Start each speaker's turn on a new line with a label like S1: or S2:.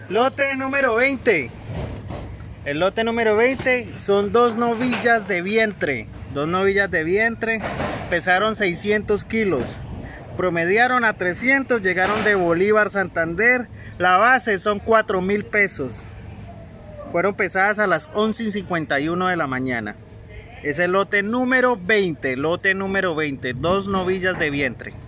S1: Lote número 20. El lote número 20 son dos novillas de vientre. Dos novillas de vientre, pesaron 600 kilos. Promediaron a 300, llegaron de Bolívar, Santander. La base son 4.000 pesos. Fueron pesadas a las 11:51 de la mañana. Es el lote número 20, dos novillas de vientre.